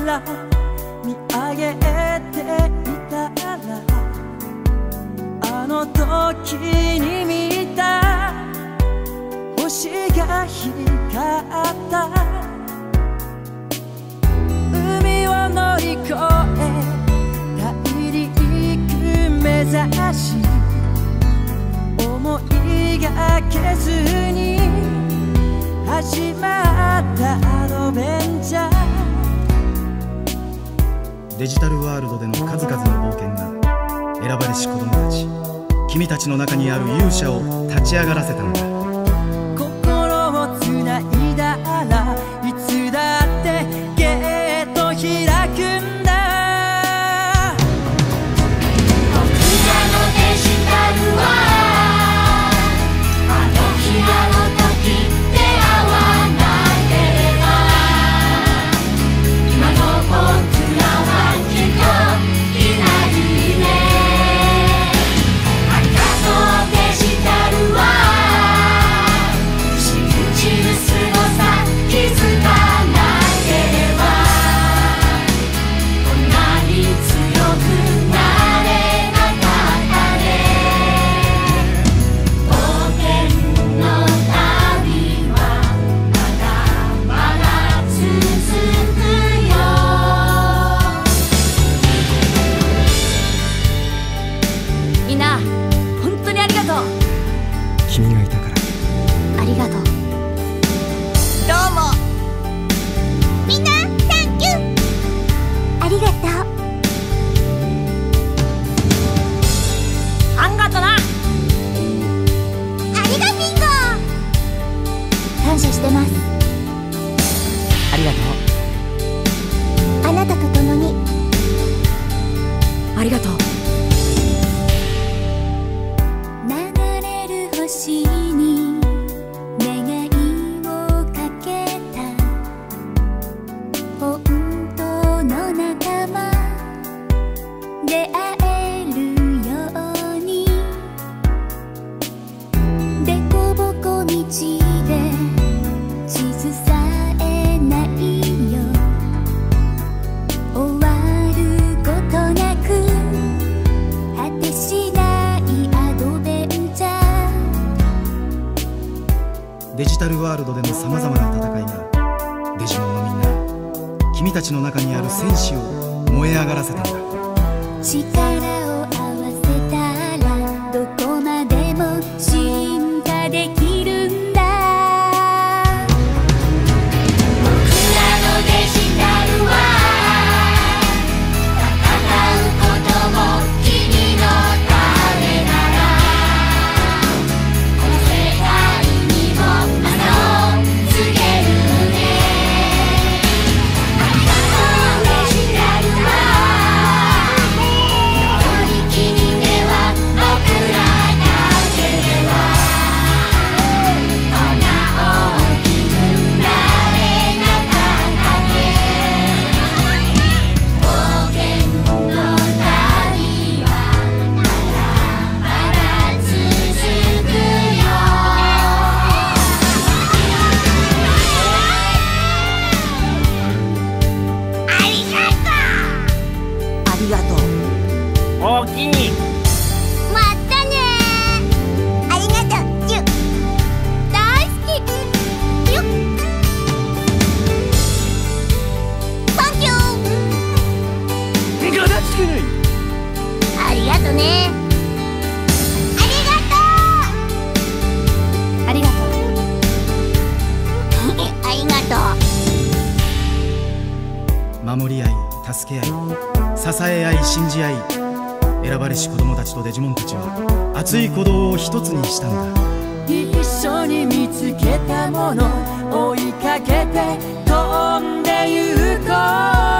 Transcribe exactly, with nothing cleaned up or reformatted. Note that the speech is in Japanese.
ら見上げていたら、あの時に見た星が光った。海を乗り越え大陸目指し、思いがけずに始まったアドベンチャー。 デジタルワールドでの数々の冒険が選ばれし子供たち、君たちの中にある勇者を立ち上がらせたのだ。 心をつないだらいつだってゲート開くんだ。 僕らのデジタルはあの日あの時出会わなければ、今の僕らはきっといないね。ありがとうデジタルは、信じるすごさ気づかなければ、こんなに強くなれなかったね。冒険の旅はまだまだ続くよ。みんな本当にありがとう。 君がいたから。 ありがとう。どうも。みんな、サンキュー。ありがとう。あんがとな。ありがピンゴ。感謝してます。 ありがとう。 あなたと共に。 ありがとう。 流れる星に願いをかけた本当の仲間、出会えるように。でこぼこ道で地図さえないよ。終わることなく果てしないアドベンチャー。 デジタルワールドでのさまざまな戦いがデジモンのみんな、君たちの中にある戦士を燃え上がらせたんだ。 力を合わせたらどこまでも進化できるんだ。僕らのデジタルは戦うことも君のためなら、この世界にも花を告げるね。ありがとうデジタルは、君では僕らだけではこんな大きくなれなかったね。冒険の旅はまだまだ続くよ。ありがとう。 ありがとう。おおきに。 またねー。ありがとう。チュ大好き。ピュッ。サンキュー。 よろしく。 ありがとね。ありがとう。ありがとう。ありがとう。 守り合い、助け合い、支え合い、信じ合い、選ばれし子供たちとデジモンたちは熱い鼓動を一つにしたんだ。 一緒に見つけたもの追いかけて飛んでゆこう。